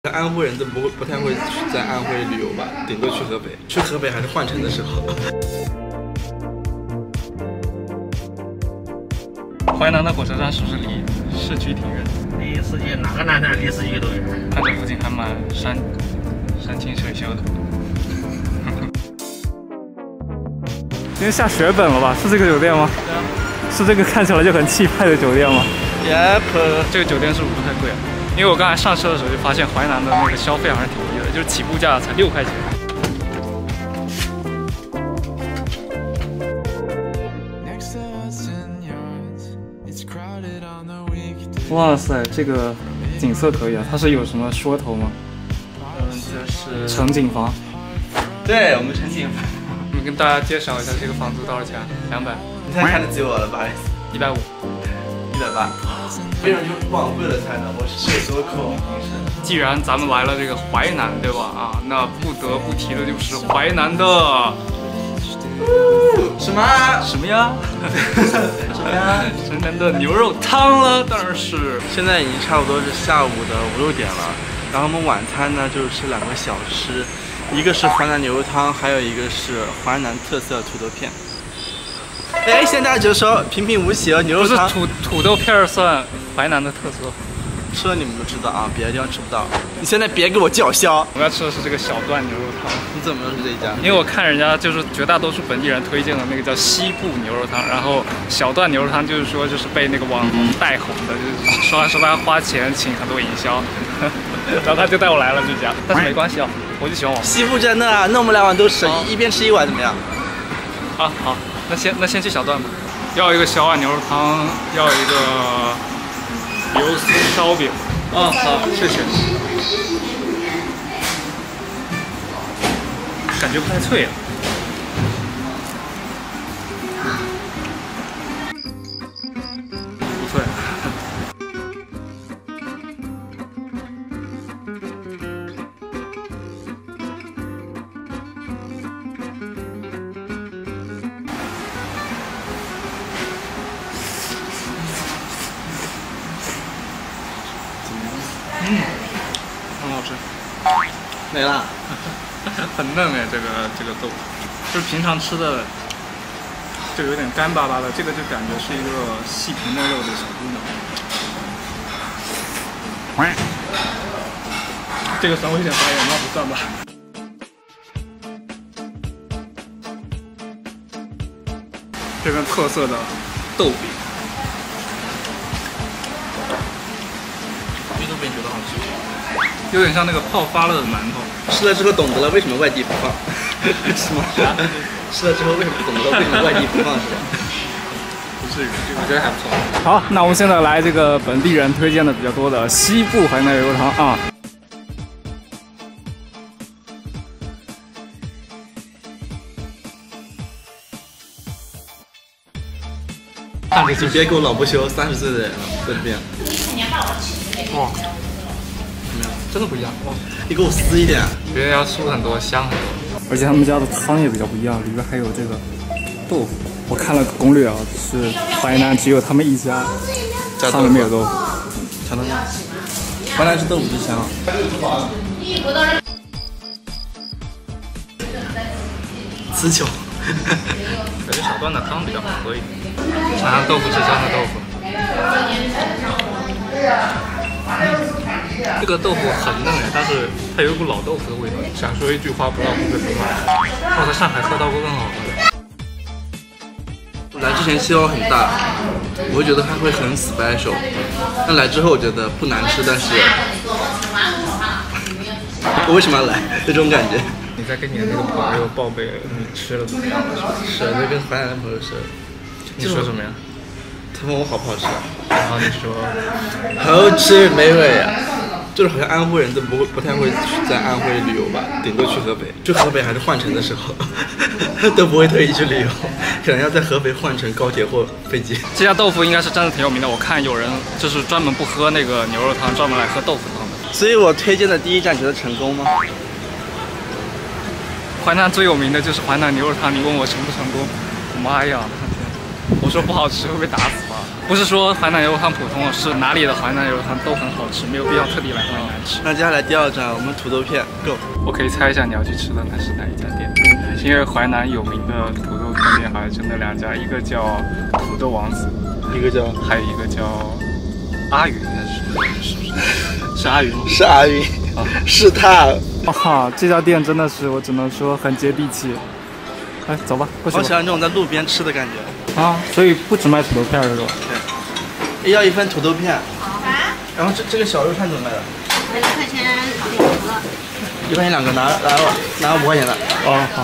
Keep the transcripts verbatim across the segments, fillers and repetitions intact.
安徽人都不会不太会在安徽旅游吧，顶多去合肥。去合肥还是换乘的时候。 淮南的火车站是不是离市区挺远？ 离市区哪个南站离市区都远？ 看这附近还蛮山山清水秀的。今天下雪本了吧？是这个酒店吗？对啊。是这个看起来就很气派的酒店吗 ？Yep， 这个酒店是不是不太贵啊？ 因为我刚才上车的时候就发现淮南的那个消费还是挺低的，就是起步价才六块钱。哇塞，这个景色可以啊！它是有什么说头吗？ 嗯，这是城景房。 对，我们城景房。 我们跟大家介绍一下这个房租多少钱？两百。 你现在看得起我了，不好意思。 一百五。 一百八。 为什么就往贵了猜呢？我是有所口，平时。 既然咱们来了这个淮南，对吧？啊，那不得不提的就是淮南的什么什么呀？ 什么呀？ 淮南的牛肉汤了，当然是。 现在已经差不多是下午的五六点了，然后我们晚餐呢就吃两个小吃，一个是淮南牛肉汤，还有一个是淮南特色土豆片。 哎，现在就说平平无奇哦，牛肉汤。 不是土土豆片算淮南的特色， 吃了你们都知道啊，别的地方吃不到。你现在别给我叫嚣！ 我们要吃的是这个小段牛肉汤。 你怎么认识这一家？ 因为我看人家就是绝大多数本地人推荐的那个叫西部牛肉汤，然后小段牛肉汤就是说就是被那个网红带红的，就是说说他花钱请很多营销，然后他就带我来了这家，但是没关系啊，我就喜欢网红。 西部真的啊，那我们两碗都吃，一边吃一碗怎么样？ 啊好。 那先那先去小段吧，要一个小碗牛肉汤，要一个油丝烧饼。啊好，谢谢。感觉不太脆啊。不脆。嗯，很好吃， 没了， 很嫩哎，这个这个豆腐，就是平常吃的就有点干巴巴的，这个就感觉是一个细皮嫩肉的小姑娘。这个算危险发言吗？不算吧。这边特色的豆饼。 豆饼觉得好吃， 有点像那个泡发了的馒头。 吃了之后懂得了为什么外地不放，是吗？吃了之后为什么懂得了为什么外地不放是吧？ 不至于，我觉得还不错。好，那我们现在来这个本地人推荐的比较多的西部淮南牛肉汤啊。 看着就别给我老不休，三十岁的人了，在这边。哇，怎么样？真的不一样哇！你给我撕一点， 别人要酥很多，香很多。而且他们家的汤也比较不一样，里边还有这个豆腐。我看了攻略啊，是淮南只有他们一家汤里面有豆腐。 尝尝看，淮南是豆腐之乡。词穷。 感觉小段的汤比较好喝一点。尝尝豆腐之乡的豆腐。 这个豆腐很嫩哎，但是它有一股老豆腐的味道。想说一句话，不知道会不会说出来。我在上海喝到过更好喝的。 来之前希望很大，我会觉得它会很 special。但来之后我觉得不难吃，但是我为什么要来？这种感觉。 你在跟你的那个朋友报备你吃了怎么样？ 是，在跟淮南的朋友说。 你说什么呀？ 他问我好不好吃， 然后你说好吃美味啊，就是好像安徽人都不会不太会在安徽旅游吧，顶多去合肥。去合肥还是换乘的时候，都不会特意去旅游，可能要在合肥换乘高铁或飞机。 这家豆腐应该是真的挺有名的，我看有人就是专门不喝那个牛肉汤，专门来喝豆腐汤的。 所以我推荐的第一站觉得成功吗？ 淮南最有名的就是淮南牛肉汤，你问我成不成功？妈呀！我说不好吃会被打死吧？ 不是说淮南牛肉汤普通，是哪里的淮南牛肉汤都很好吃，没有必要特地来淮南吃。 那接下来第二站，我们土豆片 ，Go！ 我可以猜一下你要去吃的那是哪一家店？因为淮南有名的土豆片店好像就那两家，一个叫土豆王子， 一个叫， 还有一个叫阿云，应该是是不是？是阿云吗？ 是阿云， 啊， 是他。 哇哈，这家店真的是我只能说很接地气。哎，走吧，过去吧。 我喜欢这种在路边吃的感觉。 啊，所以不只卖土豆片是吧？ 对。要一份土豆片。然后这这个小肉串怎么卖的？ 两块钱两个。 一块钱两个，拿拿拿五块钱的。 哦，好。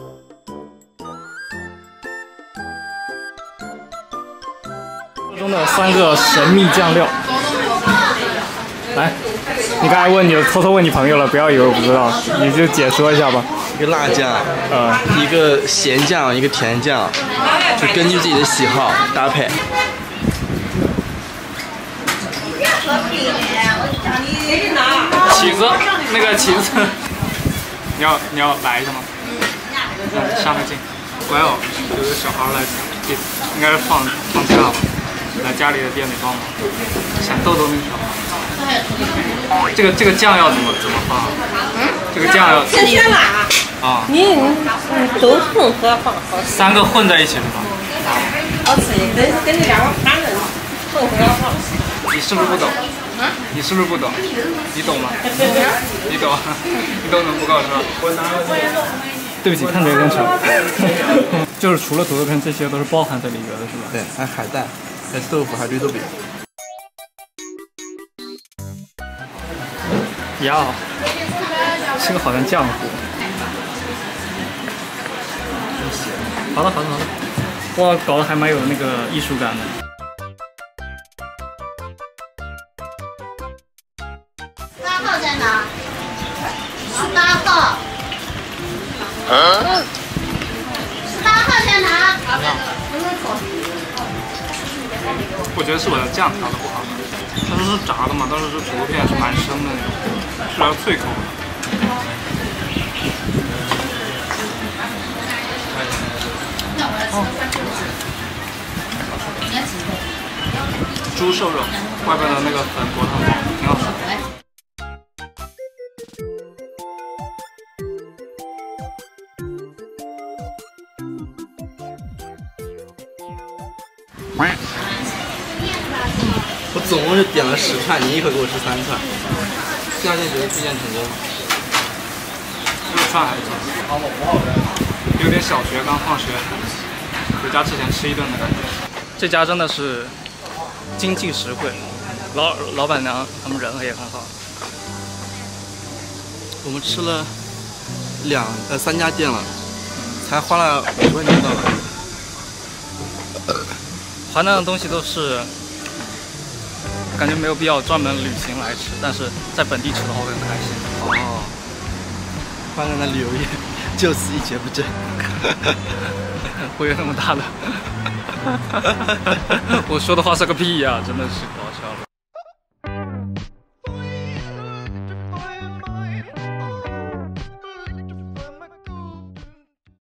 中的三个神秘酱料。来，你刚才问你偷偷问你朋友了，不要以为我不知道，你就解说一下吧。 一个辣酱， 呃， 一个咸酱，一个甜酱，就根据自己的喜好搭配。 起子，那个起子，你要你要来一下吗？嗯，上个镜。乖哦，有个小孩来，给应该是放放假吧，来家里的店里帮忙，想逗逗那个小孩。这个这个酱要怎么怎么放？嗯，这个酱要先选辣啊， 你你都混合放， 三个混在一起是吧？ 好吃，跟跟你两个反正混合放。 你是不是不懂？啊？你是不是不懂？你懂吗？你懂？你懂怎么不告诉我？对不起，看着有点丑。就是除了土豆片，这些都是包含在里边的，是吧？ 对，还有海带、海豆腐、海绿豆饼。 呀，这个好像浆糊。好了好了好了，哇，搞得还蛮有那个艺术感的。 八号在哪？十八号。嗯？十八号在哪？ 我觉得是我的酱调的不好，它是是炸的嘛，但是这土豆片是蛮生的那种，是要脆口的。哦，猪瘦肉，外边的那个粉裹得很薄，挺好吃的。 我总共就点了十串，你一口给我吃三串。这家店觉得推荐成功。 这个串还不错，有点小学刚放学回家之前吃一顿的感觉。这家真的是经济实惠，老老板娘他们人也很好。 我们吃了两呃三家店了，才花了五块钱到了。 淮南的东西都是感觉没有必要专门旅行来吃，但是在本地吃的话会很开心。 哦，淮南的旅游业就此一蹶不振。 会有那么大的？我说的话是个屁呀、啊，真的是搞笑了。